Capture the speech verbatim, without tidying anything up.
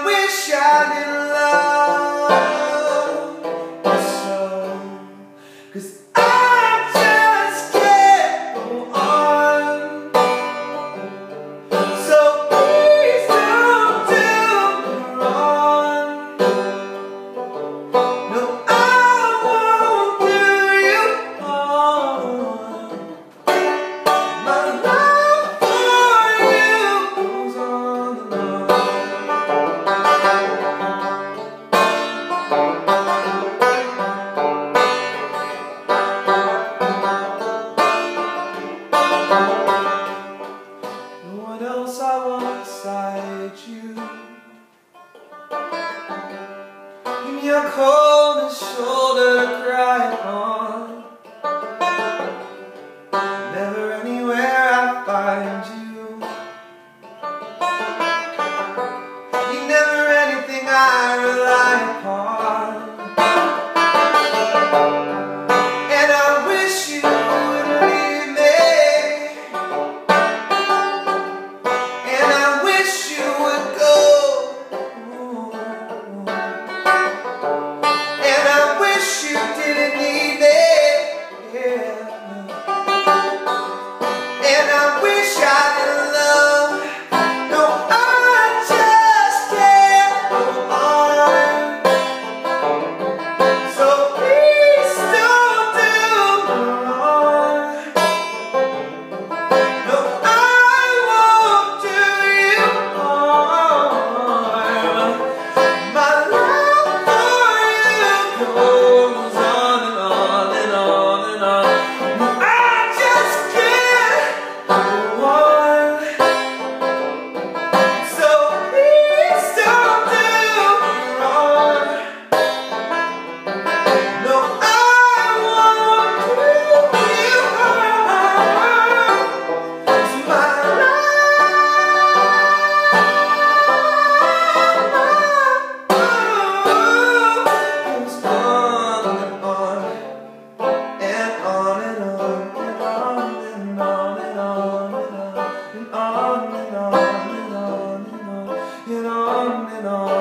wish I didn't love you so, 'cause I just can't go on. So please don't do me wrong. No, I won't do you harm. My love for you goes on and on. No one else I want beside you. Give me a cold shoulder to cry upon. Never anywhere I find you. You're never anything I rely upon. And I wish you would leave me. And I wish you would go. And I wish you didn't need me. Yeah. And I wish I didn't love. No, I just can't go on. So please don't do me wrong. No, I won't do you harm. My love for you goes on and on and on and on. No, I just can't go on. So please don't do me wrong. No, I won't do you harm. So my love goes on and on and on and on and on and on and on and on and on and on and on and on and on and on.